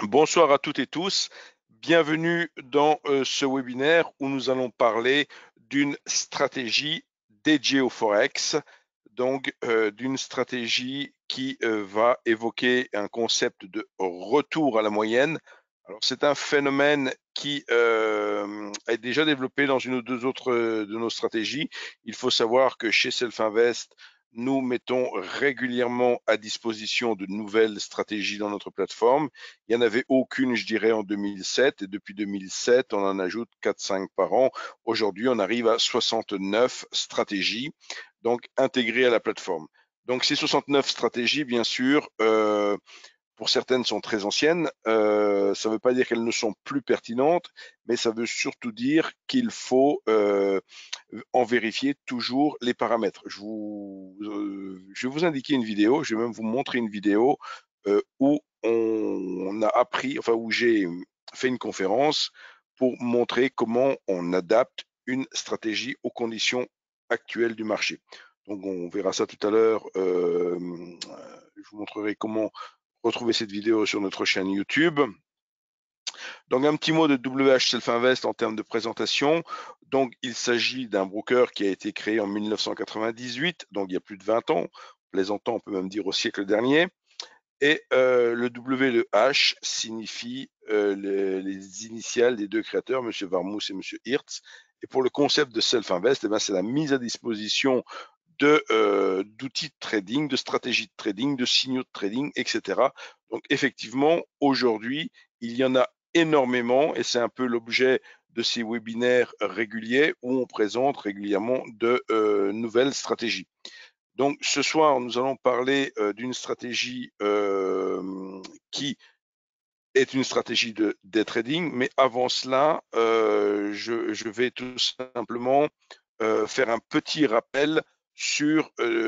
Bonsoir à toutes et tous. Bienvenue dans ce webinaire où nous allons parler d'une stratégie dédiée au Forex, donc d'une stratégie qui va évoquer un concept de retour à la moyenne. Alors, c'est un phénomène qui est déjà développé dans une ou deux autres de nos stratégies. Il faut savoir que chez Self-Invest, nous mettons régulièrement à disposition de nouvelles stratégies dans notre plateforme. Il n'y en avait aucune, je dirais, en 2007. Et depuis 2007, on en ajoute 4-5 par an. Aujourd'hui, on arrive à 69 stratégies, donc intégrées à la plateforme. Donc, ces 69 stratégies, bien sûr, pour certaines sont très anciennes. Ça ne veut pas dire qu'elles ne sont plus pertinentes, mais ça veut surtout dire qu'il faut en vérifier toujours les paramètres. Je vais vous indiquer une vidéo, je vais même vous montrer une vidéo où on a appris, enfin où j'ai fait une conférence pour montrer comment on adapte une stratégie aux conditions actuelles du marché. Donc on verra ça tout à l'heure. Je vous montrerai comment retrouver cette vidéo sur notre chaîne YouTube. Donc un petit mot de WH Self Invest en termes de présentation. Donc il s'agit d'un broker qui a été créé en 1998, donc il y a plus de 20 ans. Plaisantant, on peut même dire au siècle dernier. Et le W, le H signifie les initiales des deux créateurs, M. Varmouth et M. Hirtz. Et pour le concept de Self-Invest, eh c'est la mise à disposition d'outils de trading, de stratégies de trading, de signaux de trading, etc. Donc effectivement, aujourd'hui, il y en a énormément et c'est un peu l'objet de ces webinaires réguliers où on présente régulièrement de nouvelles stratégies. Donc ce soir, nous allons parler d'une stratégie qui est une stratégie de day trading, mais avant cela, je vais tout simplement faire un petit rappel sur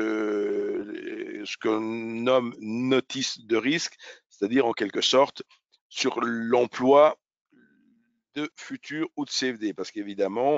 ce qu'on nomme notice de risque, c'est-à-dire en quelque sorte sur l'emploi de futurs ou de CFD, parce qu'évidemment,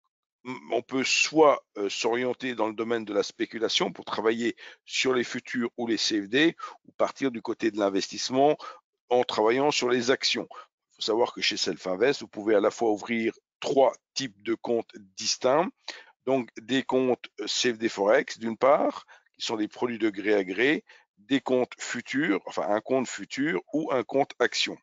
on peut soit s'orienter dans le domaine de la spéculation pour travailler sur les futurs ou les CFD, ou partir du côté de l'investissement en travaillant sur les actions. Il faut savoir que chez Self-Invest, vous pouvez à la fois ouvrir 3 types de comptes distincts. Donc des comptes CFD Forex d'une part, qui sont des produits de gré à gré, des comptes futurs, enfin un compte futur ou un compte action.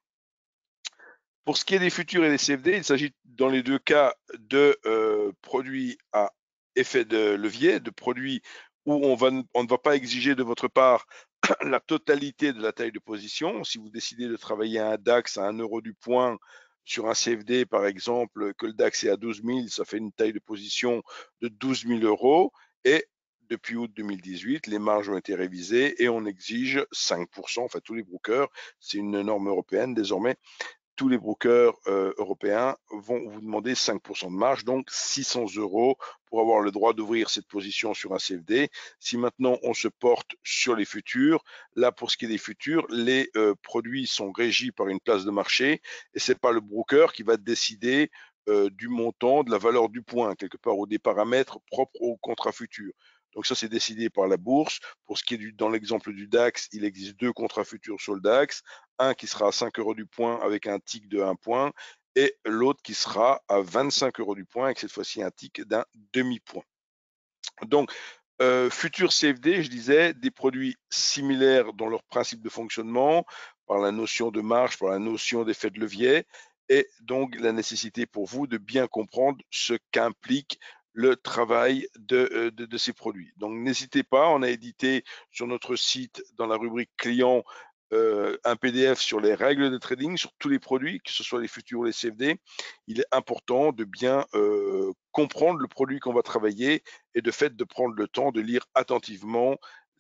Pour ce qui est des futurs et des CFD, il s'agit dans les deux cas de produits à effet de levier, de produits où on ne va pas exiger de votre part la totalité de la taille de position. Si vous décidez de travailler à un DAX à 1 euro du point sur un CFD, par exemple, que le DAX est à 12 000, ça fait une taille de position de 12 000 euros. Et depuis août 2018, les marges ont été révisées et on exige 5%, enfin tous les brokers, c'est une norme européenne désormais, tous les brokers européens vont vous demander 5% de marge, donc 600 euros pour avoir le droit d'ouvrir cette position sur un CFD. Si maintenant on se porte sur les futurs, là pour ce qui est des futurs, les produits sont régis par une place de marché et c'est pas le broker qui va décider du montant, de la valeur du point, quelque part, ou des paramètres propres au contrat futur. Donc ça, c'est décidé par la bourse. Pour ce qui est dans l'exemple du DAX, il existe 2 contrats futurs sur le DAX, un qui sera à 5 euros du point avec un tick de 1 point et l'autre qui sera à 25 euros du point avec cette fois-ci un tick d'un demi-point. Donc, futur CFD, je disais, des produits similaires dans leur principe de fonctionnement, par la notion de marge, par la notion d'effet de levier, et donc la nécessité pour vous de bien comprendre ce qu'implique le travail de ces produits. Donc n'hésitez pas, on a édité sur notre site dans la rubrique client un PDF sur les règles de trading, sur tous les produits, que ce soit les futurs ou les CFD. Il est important de bien comprendre le produit qu'on va travailler et de fait de prendre le temps de lire attentivement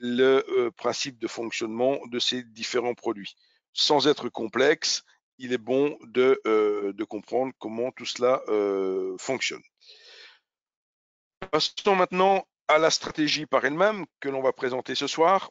le principe de fonctionnement de ces différents produits. Sans être complexe, il est bon de comprendre comment tout cela fonctionne. Passons maintenant à la stratégie par elle-même que l'on va présenter ce soir.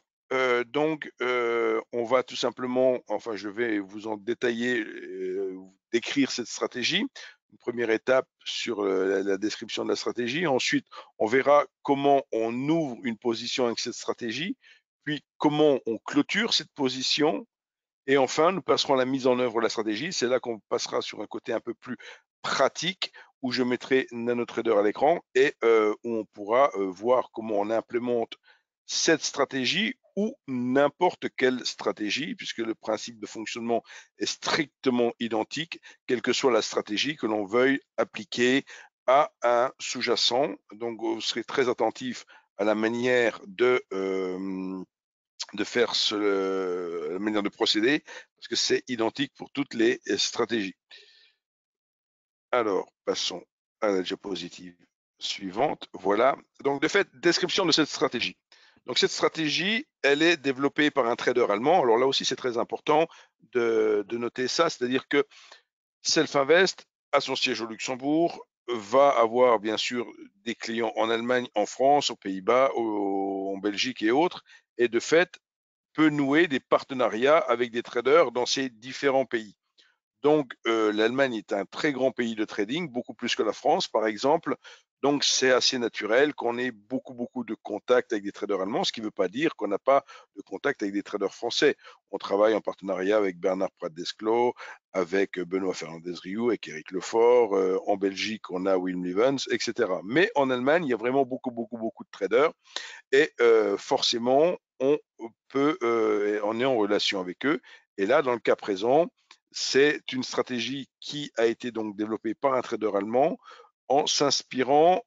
On va tout simplement, enfin je vais vous en détailler, décrire cette stratégie. Une première étape sur la description de la stratégie. Ensuite, on verra comment on ouvre une position avec cette stratégie, puis comment on clôture cette position. Et enfin, nous passerons à la mise en œuvre de la stratégie. C'est là qu'on passera sur un côté un peu plus pratique, où je mettrai NanoTrader à l'écran et où on pourra voir comment on implémente cette stratégie ou n'importe quelle stratégie, puisque le principe de fonctionnement est strictement identique, quelle que soit la stratégie que l'on veuille appliquer à un sous-jacent. Donc, vous serez très attentif à la manière de faire la manière de procéder, parce que c'est identique pour toutes les stratégies. Alors, passons à la diapositive suivante. Voilà. Donc, de fait, description de cette stratégie. Donc, cette stratégie, elle est développée par un trader allemand. Alors là aussi, c'est très important de noter ça, c'est-à-dire que Self-Invest, à son siège au Luxembourg, va avoir bien sûr des clients en Allemagne, en France, aux Pays-Bas, en Belgique et autres, et de fait, peut nouer des partenariats avec des traders dans ces différents pays. Donc, l'Allemagne est un très grand pays de trading, beaucoup plus que la France, par exemple. Donc, c'est assez naturel qu'on ait beaucoup de contacts avec des traders allemands, ce qui ne veut pas dire qu'on n'a pas de contact avec des traders français. On travaille en partenariat avec Bernard Prat-Desclos, avec Benoît Fernandez-Riou, avec Eric Lefort. En Belgique, on a Wilm Evans, etc. Mais en Allemagne, il y a vraiment beaucoup de traders et forcément, on est en relation avec eux. Et là, dans le cas présent, c'est une stratégie qui a été donc développée par un trader allemand en s'inspirant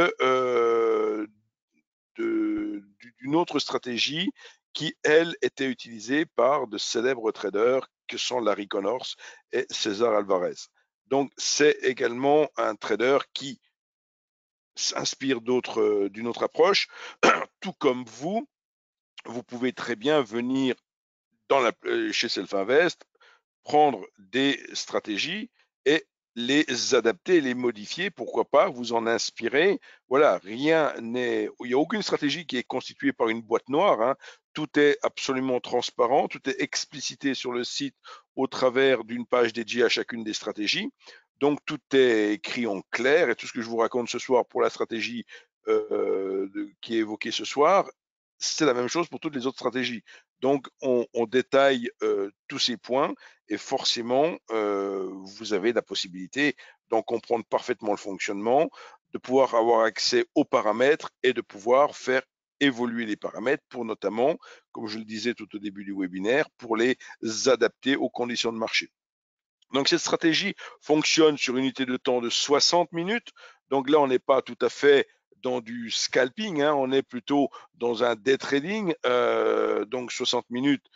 d'une autre stratégie qui, elle, était utilisée par de célèbres traders que sont Larry Connors et César Alvarez. Donc, c'est également un trader qui s'inspire d'une autre approche, tout comme vous pouvez très bien venir chez Self-Invest, prendre des stratégies et les adapter, les modifier, pourquoi pas, vous en inspirer. Voilà, il n'y a aucune stratégie qui est constituée par une boîte noire, hein. Tout est absolument transparent, tout est explicité sur le site au travers d'une page dédiée à chacune des stratégies. Donc tout est écrit en clair et tout ce que je vous raconte ce soir pour la stratégie qui est évoquée ce soir, c'est la même chose pour toutes les autres stratégies. Donc on détaille tous ces points et forcément, vous avez la possibilité d'en comprendre parfaitement le fonctionnement, de pouvoir avoir accès aux paramètres et de pouvoir faire évoluer les paramètres pour notamment, comme je le disais tout au début du webinaire, pour les adapter aux conditions de marché. Donc cette stratégie fonctionne sur une unité de temps de 60 minutes. Donc là, on n'est pas tout à fait dans du scalping, hein, on est plutôt dans un day trading. Donc 60 minutes,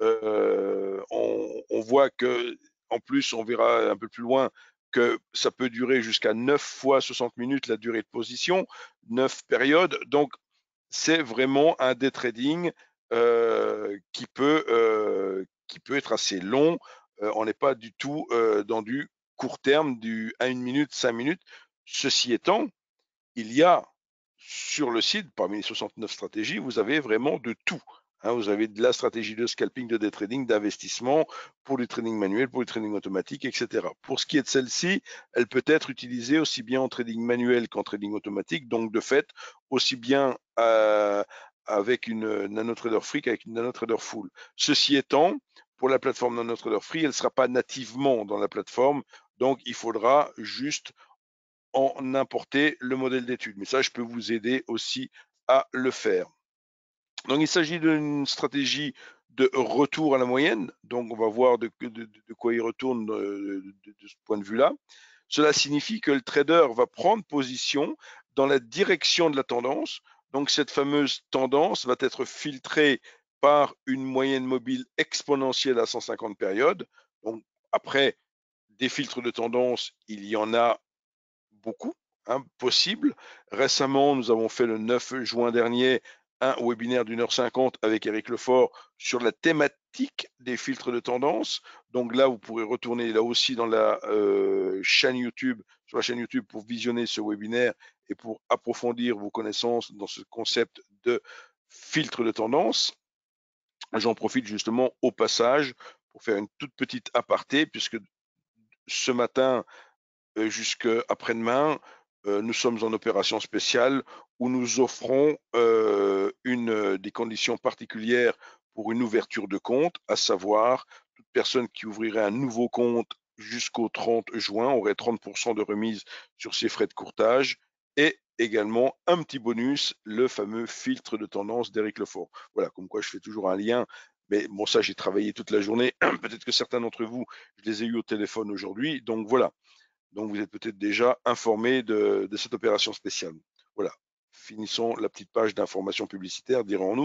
on voit que, en plus, on verra un peu plus loin que ça peut durer jusqu'à 9 fois 60 minutes la durée de position, 9 périodes. Donc c'est vraiment un day trading qui peut être assez long. On n'est pas du tout dans du court terme, du 1 minute, 5 minutes. Ceci étant, il y a sur le site, parmi les 69 stratégies, vous avez vraiment de tout. Hein, vous avez de la stratégie de scalping, de day trading, d'investissement, pour du trading manuel, pour du trading automatique, etc. Pour ce qui est de celle-ci, elle peut être utilisée aussi bien en trading manuel qu'en trading automatique. Donc, de fait, aussi bien avec une NanoTrader Free qu'avec une NanoTrader Full. Ceci étant, pour la plateforme NanoTrader Free, elle ne sera pas nativement dans la plateforme. Donc, il faudra juste en importer le modèle d'étude. Mais ça, je peux vous aider aussi à le faire. Donc, il s'agit d'une stratégie de retour à la moyenne. Donc, on va voir de quoi il retourne de ce point de vue-là. Cela signifie que le trader va prendre position dans la direction de la tendance. Donc, cette fameuse tendance va être filtrée par une moyenne mobile exponentielle à 150 périodes. Donc, après, des filtres de tendance, il y en a beaucoup, hein, possible. Récemment, nous avons fait le 9 juin dernier un webinaire d'1h50 avec Eric Lefort sur la thématique des filtres de tendance. Donc là, vous pourrez retourner là aussi dans la chaîne YouTube, sur la chaîne YouTube pour visionner ce webinaire et pour approfondir vos connaissances dans ce concept de filtre de tendance. J'en profite justement au passage pour faire une toute petite aparté, puisque ce matin, jusqu'après-demain, nous sommes en opération spéciale où nous offrons des conditions particulières pour une ouverture de compte, à savoir toute personne qui ouvrirait un nouveau compte jusqu'au 30 juin aurait 30% de remise sur ses frais de courtage et également un petit bonus, le fameux filtre de tendance d'Éric Lefort. Voilà, comme quoi je fais toujours un lien. Mais bon, ça, j'ai travaillé toute la journée. Peut-être que certains d'entre vous, je les ai eus au téléphone aujourd'hui. Donc voilà. Donc vous êtes peut-être déjà informé de cette opération spéciale. Voilà. Finissons la petite page d'information publicitaire, dirons-nous.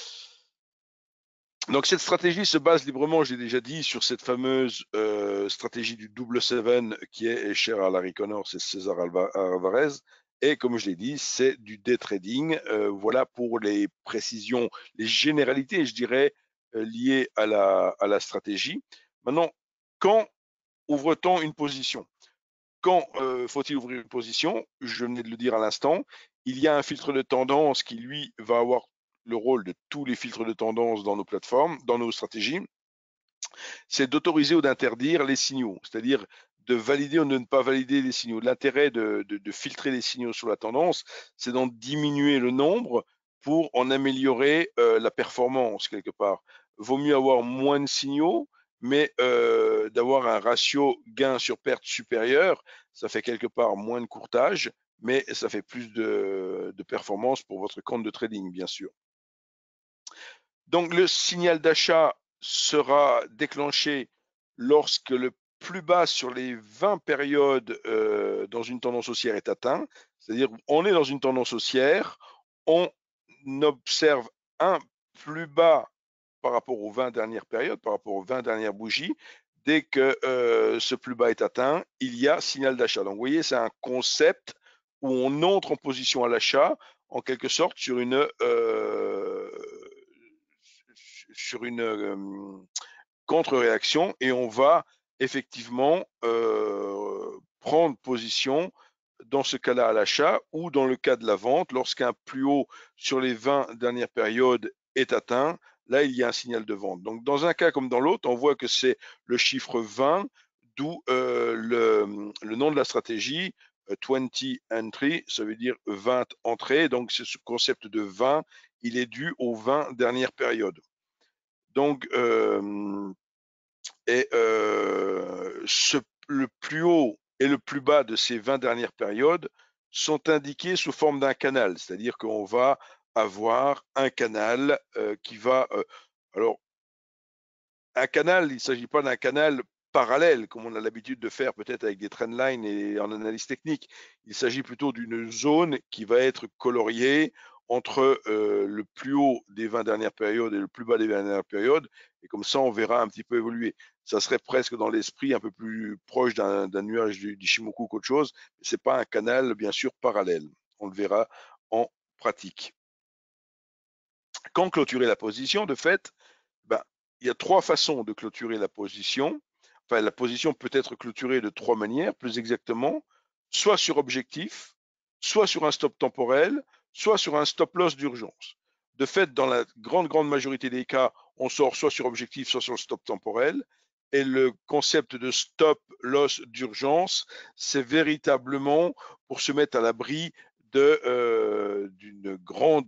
Donc cette stratégie se base librement, j'ai déjà dit, sur cette fameuse stratégie du double seven qui est chère à Larry Connors et César Alvarez. Et comme je l'ai dit, c'est du day trading. Voilà pour les précisions, les généralités, je dirais, liées à la stratégie. Maintenant, quand ouvre-t-on une position? Quand faut-il ouvrir une position? Je venais de le dire à l'instant. Il y a un filtre de tendance qui, lui, va avoir le rôle de tous les filtres de tendance dans nos plateformes, dans nos stratégies. C'est d'autoriser ou d'interdire les signaux, c'est-à-dire de valider ou de ne pas valider les signaux. L'intérêt de filtrer les signaux sur la tendance, c'est d'en diminuer le nombre pour en améliorer la performance quelque part. Vaut mieux avoir moins de signaux, mais d'avoir un ratio gain sur perte supérieur, ça fait quelque part moins de courtage, mais ça fait plus de performance pour votre compte de trading, bien sûr. Donc le signal d'achat sera déclenché lorsque le plus bas sur les 20 périodes dans une tendance haussière est atteint. C'est-à-dire on est dans une tendance haussière, on observe un plus bas par rapport aux 20 dernières périodes, par rapport aux 20 dernières bougies. Dès que ce plus bas est atteint, il y a signal d'achat. Donc vous voyez, c'est un concept où on entre en position à l'achat, en quelque sorte, sur une contre-réaction et on va effectivement prendre position dans ce cas-là à l'achat ou dans le cas de la vente, lorsqu'un plus haut sur les 20 dernières périodes est atteint, là il y a un signal de vente. Donc dans un cas comme dans l'autre, on voit que c'est le chiffre 20, d'où le nom de la stratégie, 20 entry, ça veut dire 20 entrées, donc c'est ce concept de 20, il est dû aux 20 dernières périodes. Donc, le plus haut et le plus bas de ces 20 dernières périodes sont indiqués sous forme d'un canal, c'est-à-dire qu'on va avoir un canal qui va... alors, un canal, il ne s'agit pas d'un canal parallèle, comme on a l'habitude de faire peut-être avec des trendlines et en analyse technique. Il s'agit plutôt d'une zone qui va être coloriée entre le plus haut des 20 dernières périodes et le plus bas des 20 dernières périodes. Et comme ça, on verra un petit peu évoluer. Ça serait presque dans l'esprit un peu plus proche d'un nuage d'Ishimoku qu'autre chose. Ce n'est pas un canal, bien sûr, parallèle. On le verra en pratique. Quand clôturer la position, de fait, ben, il y a trois façons de clôturer la position. Enfin, la position peut être clôturée de trois manières, plus exactement, soit sur objectif, soit sur un stop temporel, soit sur un stop loss d'urgence. De fait, dans la grande majorité des cas, on sort soit sur objectif, soit sur le stop temporel. Et le concept de stop loss d'urgence, c'est véritablement pour se mettre à l'abri d'une grande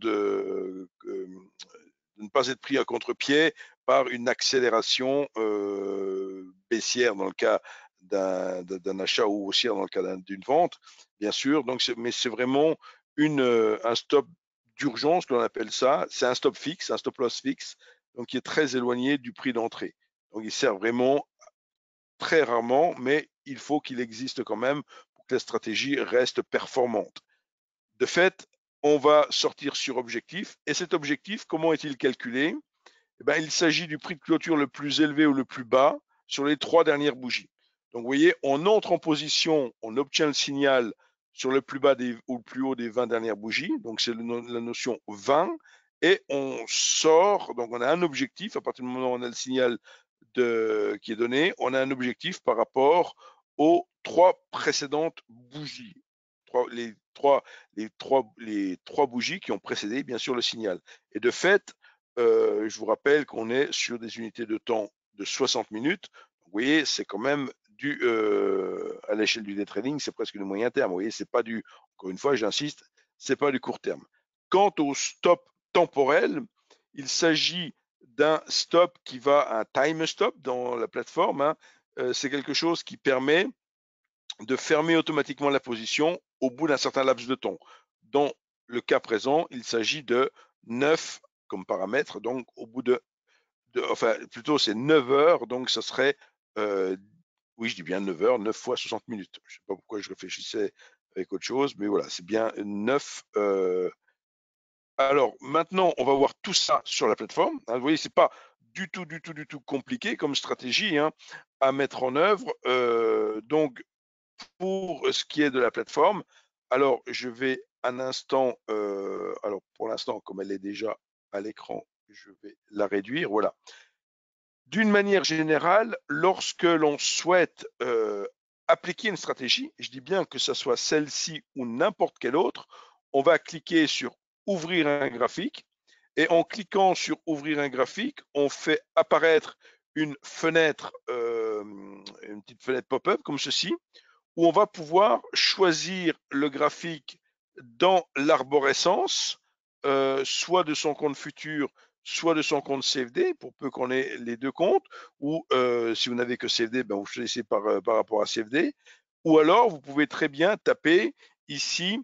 de ne pas être pris à contre-pied par une accélération baissière dans le cas d'un achat ou haussière dans le cas d'une vente, bien sûr. Donc, mais c'est vraiment un stop d'urgence, qu'on appelle ça. C'est un stop fixe, un stop loss fixe, donc qui est très éloigné du prix d'entrée. Donc, il sert vraiment très rarement, mais il faut qu'il existe quand même pour que la stratégie reste performante. De fait, on va sortir sur objectif. Et cet objectif, comment est-il calculé? Eh ben, il s'agit du prix de clôture le plus élevé ou le plus bas sur les trois dernières bougies. Donc, vous voyez, on entre en position, on obtient le signal sur le plus bas ou le plus haut des 20 dernières bougies. Donc, c'est la notion 20. Et on sort, donc on a un objectif, à partir du moment où on a le signal qui est donné, on a un objectif par rapport aux trois précédentes bougies. Les trois bougies qui ont précédé, bien sûr, le signal. Et de fait, je vous rappelle qu'on est sur des unités de temps de 60 minutes. Vous voyez, c'est quand même à l'échelle du day trading, c'est presque du moyen terme. Vous voyez, c'est pas encore une fois, j'insiste, c'est pas du court terme. Quant au stop temporel, il s'agit d'un stop qui va à un time stop dans la plateforme, hein. C'est quelque chose qui permet de fermer automatiquement la position au bout d'un certain laps de temps. Dans le cas présent, il s'agit de 9 comme paramètre, donc au bout enfin plutôt c'est 9 heures, donc ça serait, oui je dis bien 9 heures, 9 fois 60 minutes. Je ne sais pas pourquoi je réfléchissais avec autre chose, mais voilà, c'est bien 9. Alors maintenant, on va voir tout ça sur la plateforme. Vous voyez, c'est pas du tout compliqué comme stratégie, hein, à mettre en œuvre. Donc pour ce qui est de la plateforme, alors je vais un instant, alors pour l'instant, comme elle est déjà à l'écran, je vais la réduire, voilà. D'une manière générale, lorsque l'on souhaite appliquer une stratégie, je dis bien que ce soit celle-ci ou n'importe quelle autre, on va cliquer sur ouvrir un graphique et en cliquant sur ouvrir un graphique, on fait apparaître une fenêtre, une petite fenêtre pop-up comme ceci, où on va pouvoir choisir le graphique dans l'arborescence, soit de son compte futur, soit de son compte CFD, pour peu qu'on ait les deux comptes, ou si vous n'avez que CFD, ben vous choisissez par rapport à CFD, ou alors vous pouvez très bien taper ici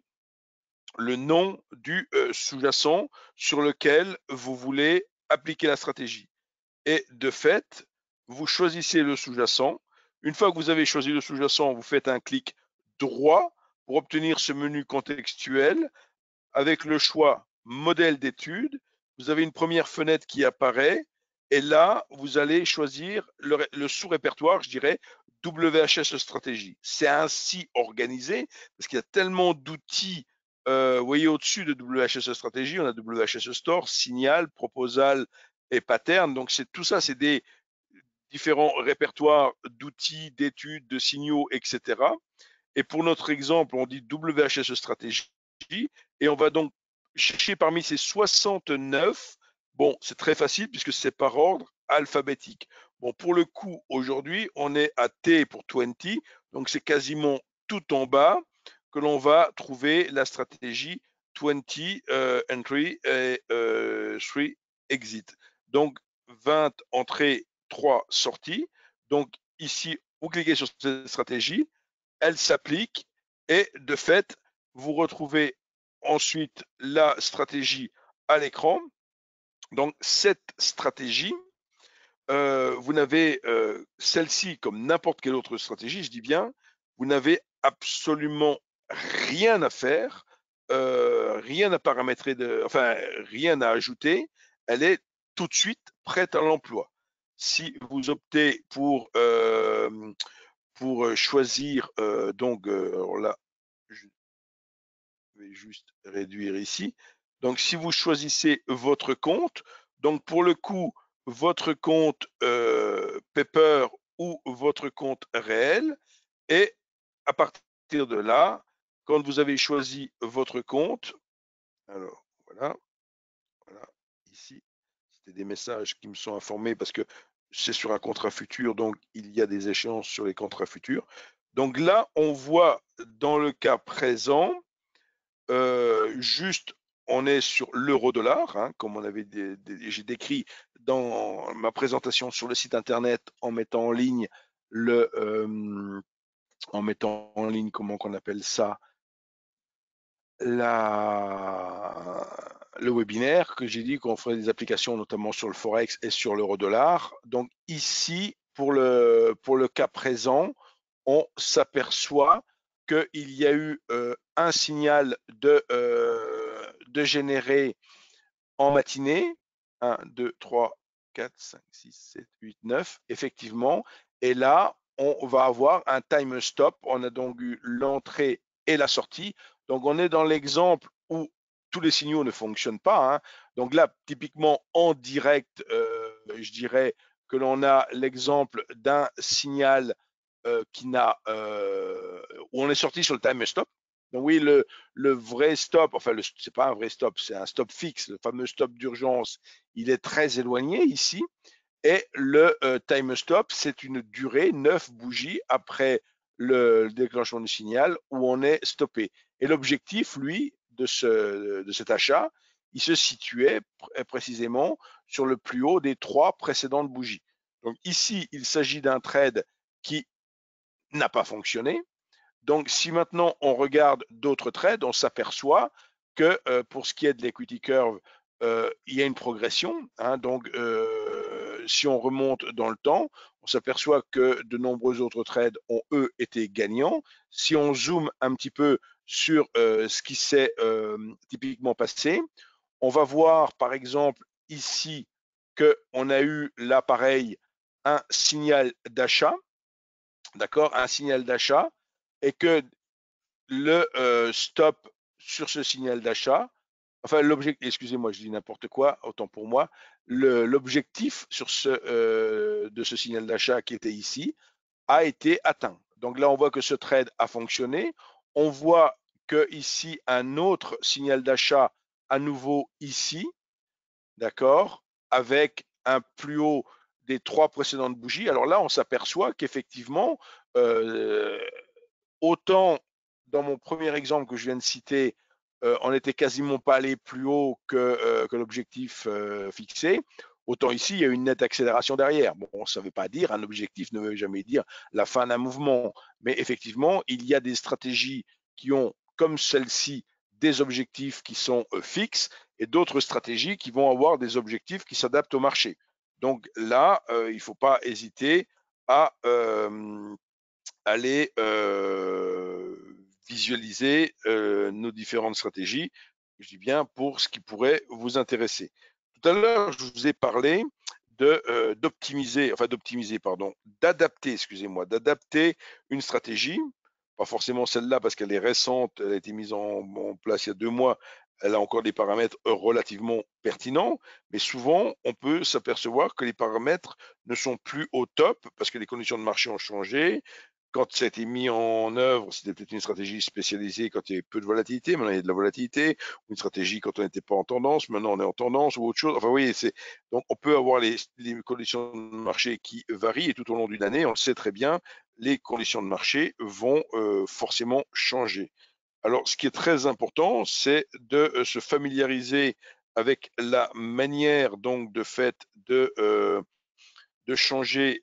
le nom du sous-jacent sur lequel vous voulez appliquer la stratégie. Et de fait, vous choisissez le sous-jacent. Une fois que vous avez choisi le sous-jacent, vous faites un clic droit pour obtenir ce menu contextuel avec le choix modèle d'étude. Vous avez une première fenêtre qui apparaît et là, vous allez choisir le sous-répertoire, je dirais, WHS stratégie. C'est ainsi organisé parce qu'il y a tellement d'outils. Vous voyez au-dessus de WHS stratégie, on a WHS store, signal, proposal et pattern. Donc tout ça, c'est des différents répertoires d'outils, d'études, de signaux, etc. Et pour notre exemple, on dit WHS stratégie et on va donc chercher parmi ces 69. Bon, c'est très facile puisque c'est par ordre alphabétique. Bon, pour le coup, aujourd'hui, on est à T pour 20, donc c'est quasiment tout en bas que l'on va trouver la stratégie 20 entry et 3 exit. Donc 20 entrées, 3 sorties. Donc ici, vous cliquez sur cette stratégie, elle s'applique et de fait, vous retrouvez ensuite la stratégie à l'écran. Donc cette stratégie, vous n'avez celle-ci comme n'importe quelle autre stratégie, je dis bien, vous n'avez absolument rien à faire, rien à paramétrer, enfin rien à ajouter. Elle est tout de suite prête à l'emploi. Si vous optez pour choisir, donc, alors là, je vais juste réduire ici. Donc, si vous choisissez votre compte, donc pour le coup, votre compte Pepper ou votre compte réel, et à partir de là, quand vous avez choisi votre compte, alors voilà, voilà, ici, c'était des messages qui me sont informés parce que c'est sur un contrat futur, donc il y a des échéances sur les contrats futurs. Donc là, on voit dans le cas présent, juste, on est sur l'euro-dollar, hein, comme on avait j'ai décrit dans ma présentation sur le site internet en mettant en ligne comment qu'on appelle ça, le webinaire que j'ai dit qu'on ferait des applications notamment sur le Forex et sur l'euro-dollar. Donc ici, pour le cas présent, on s'aperçoit qu'il y a eu un signal de générer en matinée, 1, 2, 3, 4, 5, 6, 7, 8, 9, effectivement. Et là, on va avoir un time stop. On a donc eu l'entrée et la sortie. Donc, on est dans l'exemple où tous les signaux ne fonctionnent pas, hein. Donc là, typiquement en direct, je dirais que l'on a l'exemple d'un signal où on est sorti sur le time stop. Donc oui, le vrai stop, enfin, c'est pas un vrai stop, c'est un stop fixe, le fameux stop d'urgence, il est très éloigné ici. Et le time stop, c'est une durée, 9 bougies après le déclenchement du signal où on est stoppé. Et l'objectif, lui, de cet achat, il se situait précisément sur le plus haut des 3 précédentes bougies. Donc ici, il s'agit d'un trade qui n'a pas fonctionné. Donc si maintenant on regarde d'autres trades, on s'aperçoit que pour ce qui est de l'equity curve, il y a une progression. Hein, donc si on remonte dans le temps, on s'aperçoit que de nombreux autres trades ont eux été gagnants. Si on zoome un petit peu sur ce qui s'est typiquement passé, on va voir par exemple ici qu'on a eu là pareil un signal d'achat, d'accord, un signal d'achat, et que le stop sur ce signal d'achat, enfin l'objectif, excusez-moi, je dis n'importe quoi, autant pour moi, l'objectif sur de ce signal d'achat qui était ici a été atteint. Donc là, on voit que ce trade a fonctionné. On voit que ici un autre signal d'achat à nouveau ici, d'accord, avec un plus haut des 3 précédentes bougies. Alors là, on s'aperçoit qu'effectivement, autant dans mon premier exemple que je viens de citer, on n'était quasiment pas allé plus haut que l'objectif fixé, autant ici, il y a une nette accélération derrière. Bon, ça ne veut pas dire, un objectif ne veut jamais dire la fin d'un mouvement, mais effectivement, il y a des stratégies qui ont, comme celle-ci, des objectifs qui sont fixes et d'autres stratégies qui vont avoir des objectifs qui s'adaptent au marché. Donc là, il ne faut pas hésiter à aller visualiser nos différentes stratégies, je dis bien pour ce qui pourrait vous intéresser. Tout à l'heure, je vous ai parlé d'adapter, excusez-moi, d'adapter une stratégie, pas forcément celle-là parce qu'elle est récente, elle a été mise en place il y a 2 mois, elle a encore des paramètres relativement pertinents, mais souvent on peut s'apercevoir que les paramètres ne sont plus au top parce que les conditions de marché ont changé, quand ça a été mis en œuvre, c'était peut-être une stratégie spécialisée quand il y avait peu de volatilité, maintenant il y a de la volatilité, ou une stratégie quand on n'était pas en tendance, maintenant on est en tendance ou autre chose. Enfin, vous voyez, donc on peut avoir les conditions de marché qui varient et tout au long d'une année, on le sait très bien, les conditions de marché vont forcément changer. Alors, ce qui est très important, c'est de se familiariser avec la manière donc de fait de changer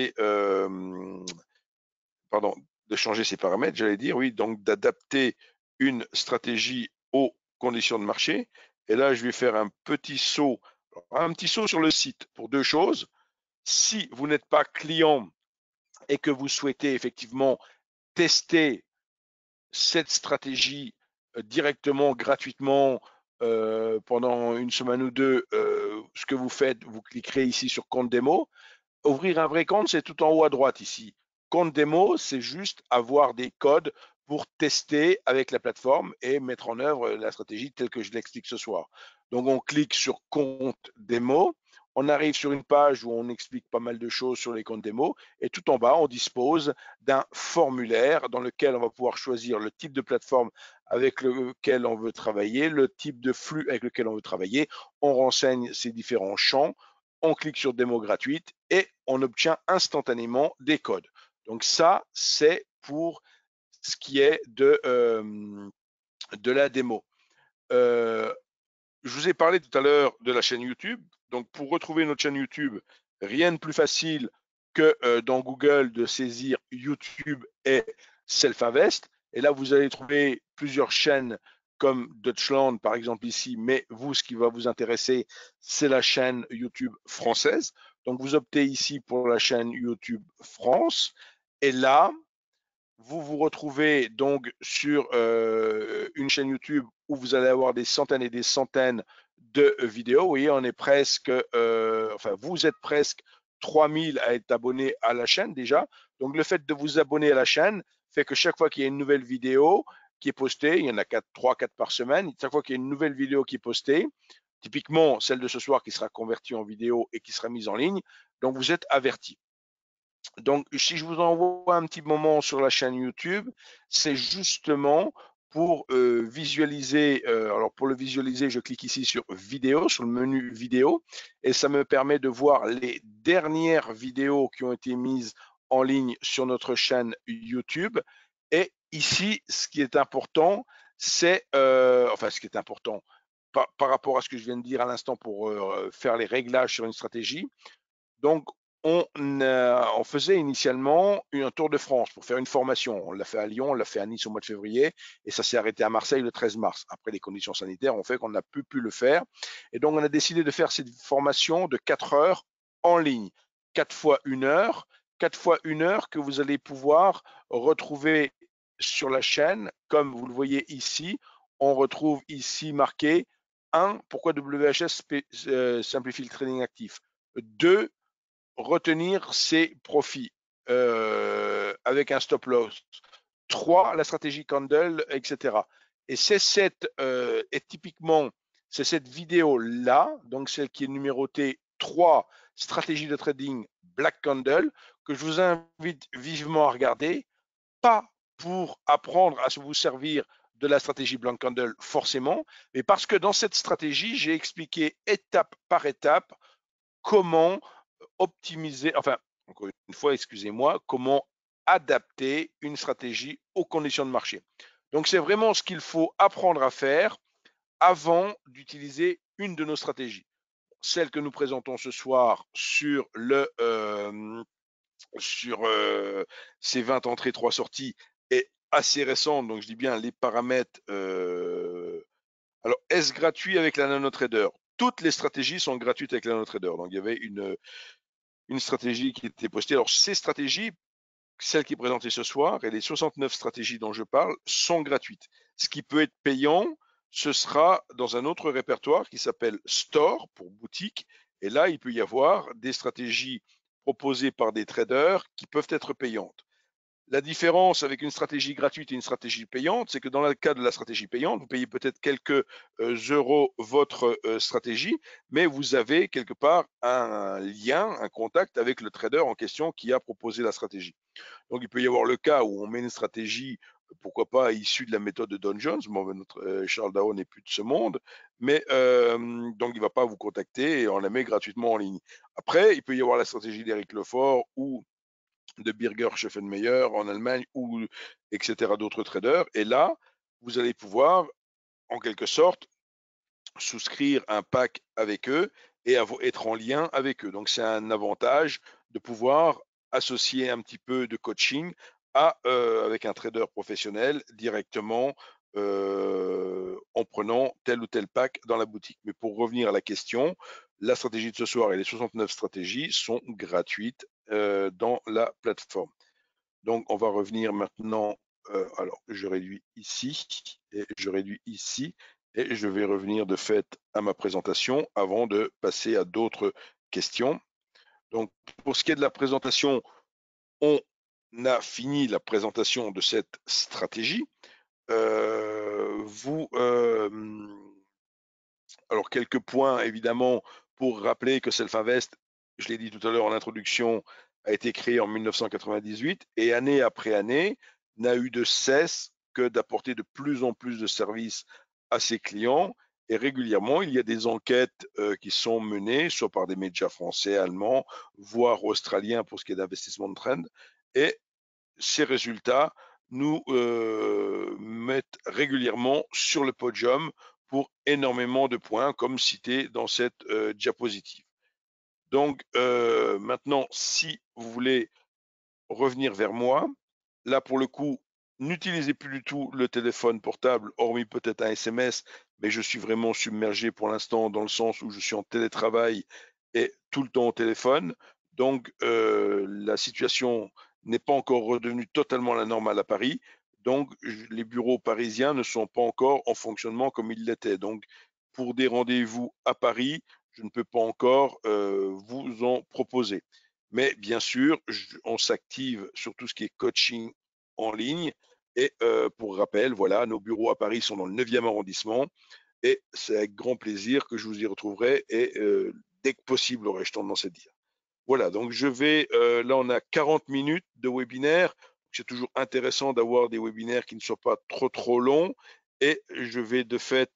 de changer ses paramètres, j'allais dire, oui, donc d'adapter une stratégie aux conditions de marché. Et là, je vais faire un petit saut sur le site pour 2 choses. Si vous n'êtes pas client et que vous souhaitez effectivement tester cette stratégie directement, gratuitement, pendant une semaine ou deux, ce que vous faites, vous cliquerez ici sur compte démo. Ouvrir un vrai compte, c'est tout en haut à droite ici. Compte démo, c'est juste avoir des codes pour tester avec la plateforme et mettre en œuvre la stratégie telle que je l'explique ce soir. Donc on clique sur compte démo, on arrive sur une page où on explique pas mal de choses sur les comptes démo et tout en bas, on dispose d'un formulaire dans lequel on va pouvoir choisir le type de plateforme avec lequel on veut travailler, le type de flux avec lequel on veut travailler. On renseigne ces différents champs, on clique sur démo gratuite et on obtient instantanément des codes. Donc ça, c'est pour ce qui est de la démo. Je vous ai parlé tout à l'heure de la chaîne YouTube. Donc pour retrouver notre chaîne YouTube, rien de plus facile que dans Google de saisir YouTube et Self-Invest. Et là, vous allez trouver plusieurs chaînes comme Deutschland, par exemple ici, mais vous, ce qui va vous intéresser, c'est la chaîne YouTube française. Donc vous optez ici pour la chaîne YouTube France. Et là, vous vous retrouvez donc sur une chaîne YouTube où vous allez avoir des centaines et des centaines de vidéos. Vous voyez, on est presque, enfin, vous êtes presque 3000 à être abonnés à la chaîne déjà. Donc, le fait de vous abonner à la chaîne fait que chaque fois qu'il y a une nouvelle vidéo qui est postée, il y en a 3, 4 par semaine, chaque fois qu'il y a une nouvelle vidéo qui est postée, typiquement celle de ce soir qui sera convertie en vidéo et qui sera mise en ligne, donc vous êtes averti. Donc, si je vous envoie un petit moment sur la chaîne YouTube, c'est justement pour visualiser. Alors, pour le visualiser, je clique ici sur vidéo, sur le menu vidéo, et ça me permet de voir les dernières vidéos qui ont été mises en ligne sur notre chaîne YouTube. Et ici, ce qui est important, c'est, enfin, ce qui est important, par rapport à ce que je viens de dire à l'instant pour faire les réglages sur une stratégie. Donc, on faisait initialement un Tour de France pour faire une formation. On l'a fait à Lyon, on l'a fait à Nice au mois de février et ça s'est arrêté à Marseille le 13 mars. Après, les conditions sanitaires ont fait qu'on n'a plus pu le faire. Et donc, on a décidé de faire cette formation de 4 heures en ligne. 4 fois 1 heure. 4 fois 1 heure que vous allez pouvoir retrouver sur la chaîne. Comme vous le voyez ici, on retrouve ici marqué 1. Pourquoi WHS simplifie le trading actif. 2. Retenir ses profits avec un stop loss. 3. La stratégie candle, etc. Et typiquement, c'est cette vidéo-là, donc celle qui est numérotée 3, stratégie de trading Black Candle, que je vous invite vivement à regarder, pas pour apprendre à vous servir de la stratégie Black Candle forcément, mais parce que dans cette stratégie, j'ai expliqué étape par étape comment optimiser, enfin, encore une fois, excusez-moi, comment adapter une stratégie aux conditions de marché. Donc, c'est vraiment ce qu'il faut apprendre à faire avant d'utiliser une de nos stratégies. Celle que nous présentons ce soir sur ces 20 entrées, 3 sorties est assez récente. Donc, je dis bien les paramètres. Alors, est-ce gratuit avec la NanoTrader? Toutes les stratégies sont gratuites avec la NanoTrader. Donc, il y avait une stratégie qui était postée. Alors, ces stratégies, celle qui est présentée ce soir et les 69 stratégies dont je parle sont gratuites. Ce qui peut être payant, ce sera dans un autre répertoire qui s'appelle Store pour boutique. Et là, il peut y avoir des stratégies proposées par des traders qui peuvent être payantes. La différence avec une stratégie gratuite et une stratégie payante, c'est que dans le cas de la stratégie payante, vous payez peut-être quelques euros votre stratégie, mais vous avez quelque part un lien, un contact avec le trader en question qui a proposé la stratégie. Donc, il peut y avoir le cas où on met une stratégie, pourquoi pas issue de la méthode de Don Jones. Bon, notre Charles Dow n'est plus de ce monde, mais donc il ne va pas vous contacter et on la met gratuitement en ligne. Après, il peut y avoir la stratégie d'Éric Lefort ou de Birger Scheffenmeyer en Allemagne ou etc. d'autres traders. Et là, vous allez pouvoir, en quelque sorte, souscrire un pack avec eux et être en lien avec eux. Donc, c'est un avantage de pouvoir associer un petit peu de coaching avec un trader professionnel directement en prenant tel ou tel pack dans la boutique. Mais pour revenir à la question, la stratégie de ce soir et les 69 stratégies sont gratuites dans la plateforme. Donc, on va revenir maintenant. Alors, je réduis ici et je réduis ici et je vais revenir de fait à ma présentation avant de passer à d'autres questions. Donc, pour ce qui est de la présentation, on a fini la présentation de cette stratégie. Alors, quelques points évidemment pour rappeler que Self-Invest, je l'ai dit tout à l'heure en introduction, a été créé en 1998 et année après année n'a eu de cesse que d'apporter de plus en plus de services à ses clients. Et régulièrement, il y a des enquêtes qui sont menées, soit par des médias français, allemands, voire australiens pour ce qui est d'investissement de trend. Et ces résultats nous mettent régulièrement sur le podium pour énormément de points, comme cité dans cette diapositive. Donc maintenant, si vous voulez revenir vers moi, là pour le coup, n'utilisez plus du tout le téléphone portable, hormis peut-être un SMS, mais je suis vraiment submergé pour l'instant dans le sens où je suis en télétravail et tout le temps au téléphone. Donc la situation n'est pas encore redevenue totalement la normale à Paris. Donc les bureaux parisiens ne sont pas encore en fonctionnement comme ils l'étaient. Donc pour des rendez-vous à Paris, je ne peux pas encore vous en proposer. Mais bien sûr, on s'active sur tout ce qui est coaching en ligne. Et pour rappel, voilà, nos bureaux à Paris sont dans le 9e arrondissement. Et c'est avec grand plaisir que je vous y retrouverai. Et dès que possible, aurais-je tendance à dire. Voilà, donc là on a 40 minutes de webinaire. C'est toujours intéressant d'avoir des webinaires qui ne soient pas trop longs. Et je vais de fait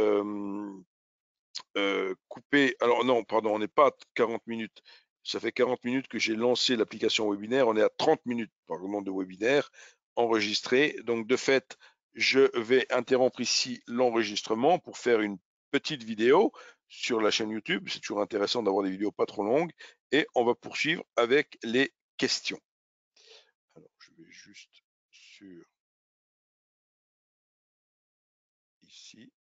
couper. Alors non, pardon, on n'est pas à 40 minutes. Ça fait 40 minutes que j'ai lancé l'application webinaire. On est à 30 minutes par de webinaire enregistré. Donc de fait, je vais interrompre ici l'enregistrement pour faire une petite vidéo sur la chaîne YouTube. C'est toujours intéressant d'avoir des vidéos pas trop longues. Et on va poursuivre avec les questions. Alors, je vais juste sur ici.